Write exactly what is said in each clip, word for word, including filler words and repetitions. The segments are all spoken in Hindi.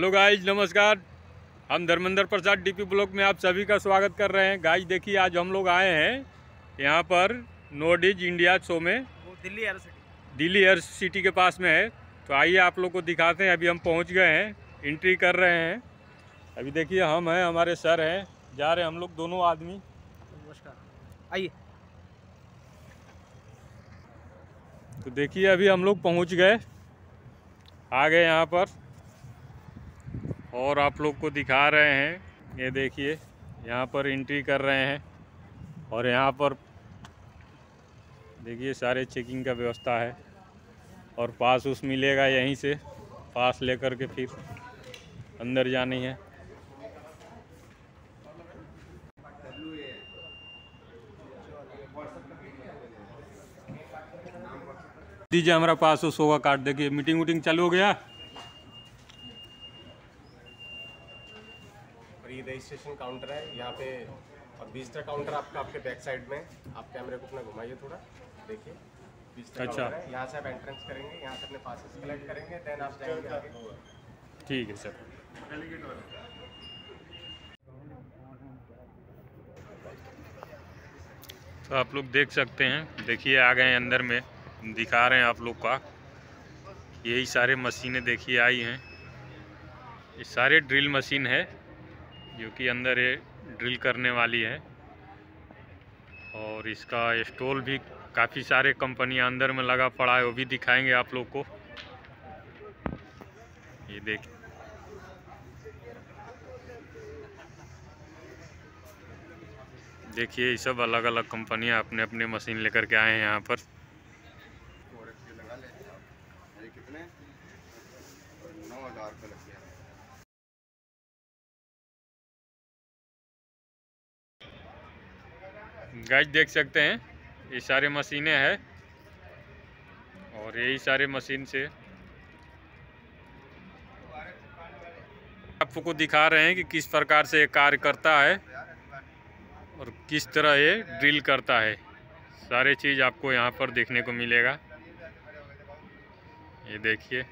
हेलो गाइज, नमस्कार। हम धर्मेंद्र प्रसाद डीपी ब्लॉक में आप सभी का स्वागत कर रहे हैं। गाइज देखिए, आज हम लोग आए हैं यहाँ पर नोडिज इंडिया शो में। वो Delhi air city Delhi air city के पास में है। तो आइए आप लोग को दिखाते हैं। अभी हम पहुँच गए हैं, एंट्री कर रहे हैं। अभी देखिए, हम हैं, हमारे सर हैं, जा रहे हैं हम लोग दोनों आदमी। नमस्कार, आइए। तो देखिए, अभी हम लोग पहुँच गए, आ गए यहाँ पर और आप लोग को दिखा रहे हैं। ये देखिए, यहाँ पर एंट्री कर रहे हैं और यहाँ पर देखिए सारे चेकिंग का व्यवस्था है और पास उस मिलेगा। यहीं से पास लेकर के फिर अंदर जानी है। दीजिए हमारा पास उस होगा कार्ड। देखिए मीटिंग वूटिंग चालू हो गया। प्री रजिस्ट्रेशन काउंटर है यहाँ पे और विजिटर काउंटर आपका आपके बैक साइड में। आप कैमरे को अपना घुमाइए थोड़ा, देखिए विजिटर अच्छा, काउंटर है। यहाँ से आप एंट्रेंस करेंगे, यहाँ से अपने पासेस कलेक्ट करेंगे, देन आप जाएंगे आगे। ठीक है सर। तो आप लोग देख सकते हैं, देखिए आ गए अंदर में, दिखा रहे हैं आप लोग का। यही सारे मशीनें देखिए आई हैं। ये सारे ड्रिल मशीन है जो कि अंदर ये ड्रिल करने वाली है। और इसका स्टॉल भी काफ़ी सारे कंपनियां अंदर में लगा पड़ा है, वो भी दिखाएंगे आप लोग को। ये देख देखिए, ये सब अलग अलग कंपनियां अपने अपने मशीन लेकर के आए हैं यहाँ पर। गाइस देख सकते हैं, ये सारे मशीनें हैं और यही सारे मशीन से आपको दिखा रहे हैं कि किस प्रकार से ये कार्य करता है और किस तरह ये ड्रिल करता है। सारे चीज़ आपको यहाँ पर देखने को मिलेगा। ये देखिए,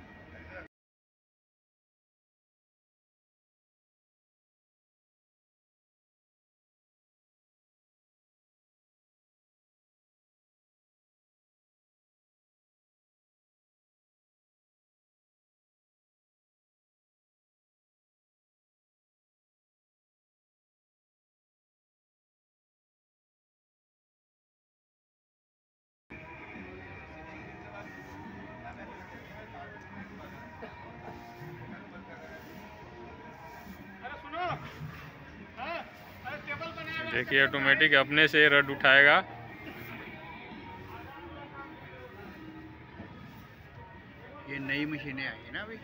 देखिए ऑटोमेटिक अपने से रड उठाएगा। ये नई मशीनें आई है ना अभी।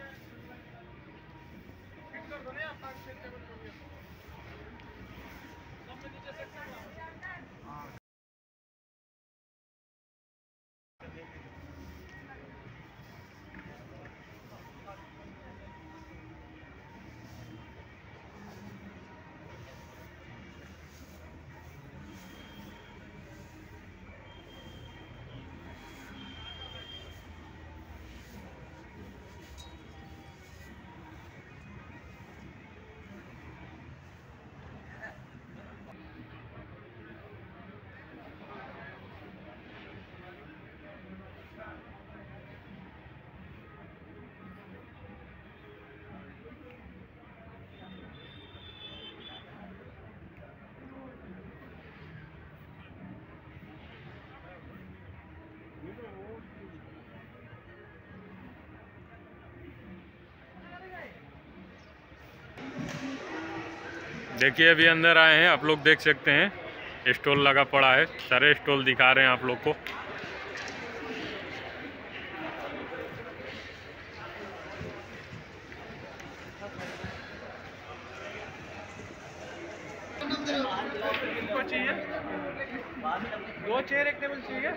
देखिए अभी अंदर आए हैं, आप लोग देख सकते हैं स्टॉल लगा पड़ा है। सारे स्टॉल दिखा रहे हैं आप लोग को। चाहिए दो चेयर एक टेबल चाहिए।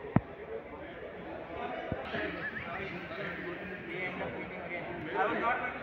I will not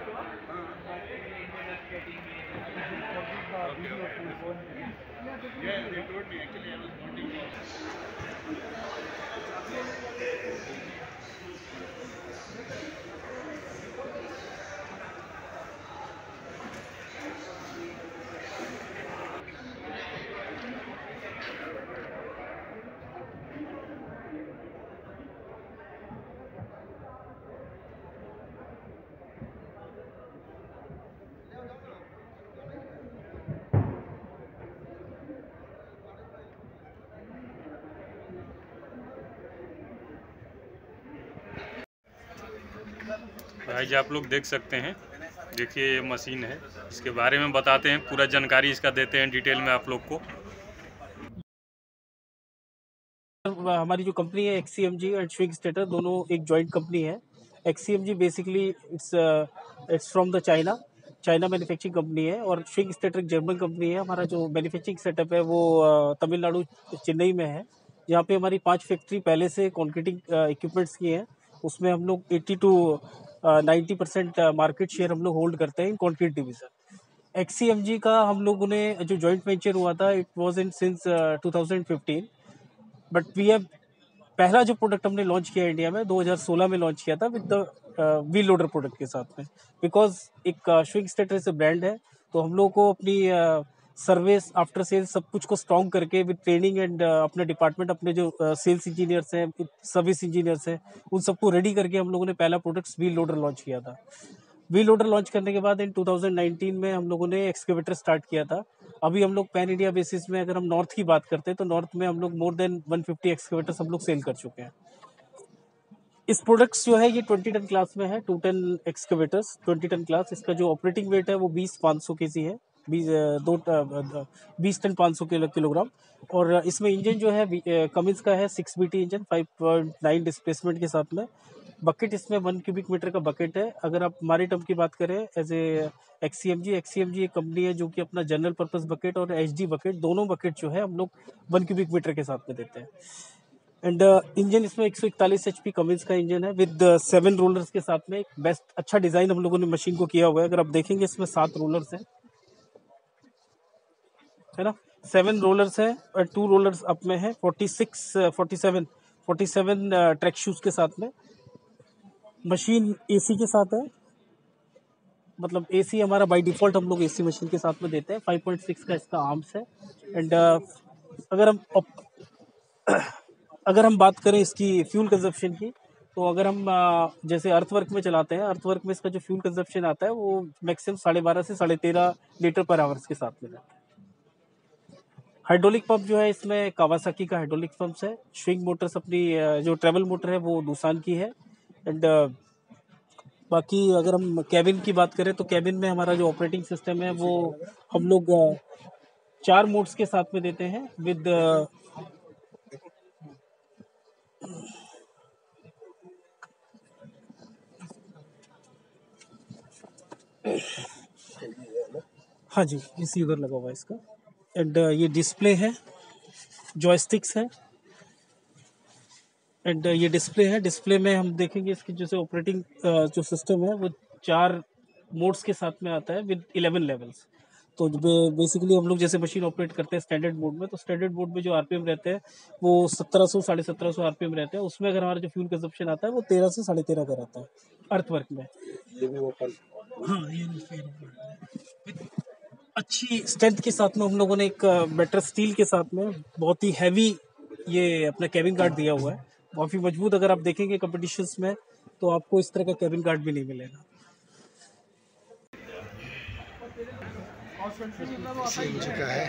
भाई जी आप लोग देख सकते हैं, देखिए ये मशीन है, इसके बारे में बताते हैं, पूरा जानकारी इसका देते हैं डिटेल में आप लोग को। हमारी जो कंपनी है एक्ससीएमजी एंड स्विंग स्टेटर दोनों एक जॉइंट कंपनी है। XCMG basically it's it's from the China China manufacturing company है, और स्विंग स्टेटर एक जर्मन कंपनी है। हमारा जो मैन्युफैक्चरिंग सेटअप है वो uh, तमिलनाडु चेन्नई में है, जहाँ पे हमारी पांच फैक्ट्री पहले से कॉन्क्रीटिंग इक्विपमेंट्स की हैं। उसमें हम लोग अस्सी टू नब्बे परसेंट मार्केट शेयर हम लोग होल्ड करते हैं इन कॉन्क्रीट डिवीजन। एक्ससीएमजी का हम लोगों ने जो जॉइंट वेंचर हुआ था it was in since two thousand fifteen, but we have पहला जो प्रोडक्ट हमने लॉन्च किया इंडिया में दो हज़ार सोलह में लॉन्च किया था with the wheel loader product के साथ में। बिकॉज एक स्विंग स्टेटर से ब्रांड है, तो हम लोग को अपनी सर्विस आफ्टर सेल्स सब कुछ को स्ट्रॉन्ग करके विद ट्रेनिंग एंड अपने डिपार्टमेंट, अपने जो सेल्स इंजीनियर्स हैं, सर्विस इंजीनियर्स हैं, उन सबको रेडी करके हम लोगों ने पहला प्रोडक्ट व्हील लोडर लॉन्च किया था। व्हील लोडर लॉन्च करने के बाद इन टू थाउजेंड नाइनटीन में हम लोगों ने एक्सकेवेटर स्टार्ट किया था। अभी हम लोग पैन इंडिया बेसिस में अगर हम नॉर्थ की बात करते हैं तो नॉर्थ में हम लोग more than one fifty excavators हम लोग सेल कर चुके हैं। इस प्रोडक्ट्स जो है ये ट्वेंटी टन क्लास में है, two ton excavators twenty ton class. इसका जो ऑपरेटिंग वेट है वो बीस पाँच सौ के जी है, बीस दो बीस टन पाँच सौ किलोग्राम। और इसमें इंजन जो है कमिंस का है six B T engine five point nine displacement के साथ में। बकेट इसमें वन क्यूबिक मीटर का बकेट है। अगर आप हमारे टर्म की बात करें एज ए एक्ससीएमजी एक्ससीएमजी एक कंपनी है जो कि अपना जनरल पर्पस बकेट और एचडी बकेट दोनों बकेट जो है हम लोग वन क्यूबिक मीटर के साथ में देते हैं। एंड इंजन uh, इसमें एक सौ इकतालीस एचपी कमिंस का इंजन है विद सेवन रोलर्स के साथ में। एक बेस्ट अच्छा डिजाइन हम लोगों ने मशीन को किया हुआ है। अगर आप देखेंगे इसमें सात रोलर्स हैं, है ना, सेवन रोलर्स हैं और टू रोलर्स अप में है, forty six forty seven forty seven track shoes के साथ में। मशीन एसी के साथ है, मतलब एसी हमारा बाय डिफॉल्ट हम लोग एसी मशीन के साथ में देते हैं। फाइव पॉइंट सिक्स का इसका आर्म्स है। एंड uh, अगर हम अगर हम बात करें इसकी फ्यूल कंजप्शन की, तो अगर हम जैसे अर्थवर्क में चलाते हैं, अर्थवर्क में इसका जो फ्यूल कंजप्शन आता है वो मैक्सिमम साढ़े बारह से साढ़े तेरह लीटर पर आवर्स के साथ में रहता है। हाइड्रोलिक पंप जो है इसमें कावासाकी का हाइड्रोलिक पंप्स है। स्विंग मोटर्स अपनी जो ट्रेवल मोटर है वो दूसान की है। एंड बाकी अगर हम कैबिन की बात करें तो कैबिन में हमारा जो ऑपरेटिंग सिस्टम है वो हम लोग चार मोड्स के साथ में देते हैं विद हाँ जी, इसी उधर लगा हुआ है इसका। एंड uh, ये डिस्प्ले है, जॉयस्टिक्स है। एंड uh, ये डिस्प्ले है। डिस्प्ले में हम देखेंगे इसकी जैसे ऑपरेटिंग uh, जो सिस्टम है वो चार मोड्स के साथ में आता है विद इलेवन लेवल्स। तो बेसिकली हम लोग जैसे मशीन ऑपरेट करते हैं स्टैंडर्ड मोड में, तो स्टैंडर्ड मोड में जो आरपीएम रहते हैं वो सत्रह सौ साढ़े सत्रह सौ आरपीएम रहते हैं। उसमें अगर हमारा जो फ्यूल कंजप्शन आता है वो तेरह से साढ़े तेरह का रहता है अर्थवर्क में। ये भी ओपन, हाँ ये अच्छी स्ट्रेंथ के साथ में हम लोगों ने एक बेटर स्टील के साथ में बहुत ही हैवी ये अपना कैबिन गार्ड दिया हुआ है, काफ़ी मजबूत। अगर आप देखेंगे कंपटीशंस में तो आपको इस तरह का कैबिन गार्ड भी नहीं मिलेगा। सीएनजी का है।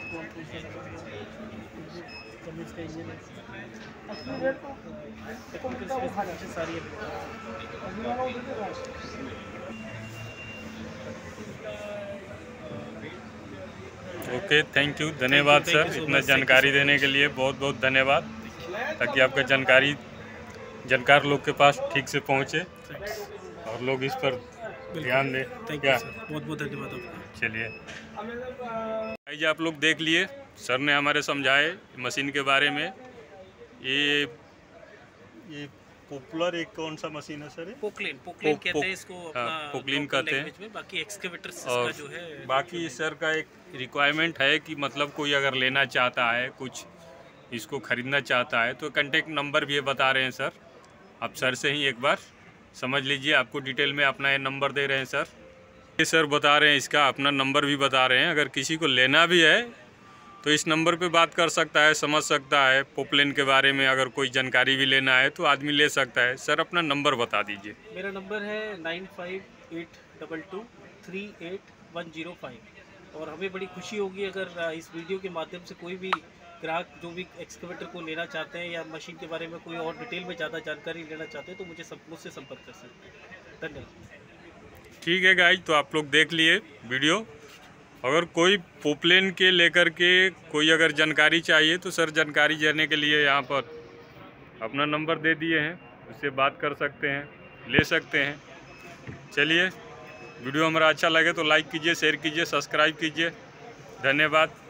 ओके, थैंक यू, धन्यवाद सर, इतना जानकारी देने के लिए बहुत बहुत धन्यवाद, ताकि आपका जानकारी जानकार लोग के पास ठीक से पहुंचे और लोग इस पर ध्यान दें। क्या बहुत बहुत धन्यवाद आपका। चलिए भाई जी आप लोग देख लिए, सर ने हमारे समझाए मशीन के बारे में। ये ये पॉपुलर एक कौन सा मशीन है सर? पोकलेन पोकलेन पो- कहते पो- हैं इसको हाँ, अपना पोकलेन local कहते हैं। language में। बाकी एक्सकेवेटर्स और का जो है बाकी सर का एक रिक्वायरमेंट है कि मतलब कोई अगर लेना चाहता है, कुछ इसको ख़रीदना चाहता है, तो कांटेक्ट नंबर भी ये बता रहे हैं सर। आप सर से ही एक बार समझ लीजिए, आपको डिटेल में अपना ये नंबर दे रहे हैं सर। ये सर बता रहे हैं, इसका अपना नंबर भी बता रहे हैं। अगर किसी को लेना भी है तो इस नंबर पे बात कर सकता है, समझ सकता है। पोपलेन के बारे में अगर कोई जानकारी भी लेना है तो आदमी ले सकता है। सर अपना नंबर बता दीजिए। मेरा नंबर है nine five eight double two three eight one zero five. और हमें बड़ी खुशी होगी अगर इस वीडियो के माध्यम से कोई भी ग्राहक जो भी एक्सकेवेटर को लेना चाहते हैं या मशीन के बारे में कोई और डिटेल में ज़्यादा जानकारी लेना चाहते हैं तो मुझे सब मुझसे संपर्क कर सकते हैं। धन्यवाद। ठीक है गाइज, तो आप लोग देख लिए वीडियो। अगर कोई पोपलेन के लेकर के कोई अगर जानकारी चाहिए तो सर जानकारी देने के लिए यहाँ पर अपना नंबर दे दिए हैं, उससे बात कर सकते हैं, ले सकते हैं। चलिए, वीडियो हमारा अच्छा लगे तो लाइक कीजिए, शेयर कीजिए, सब्सक्राइब कीजिए। धन्यवाद।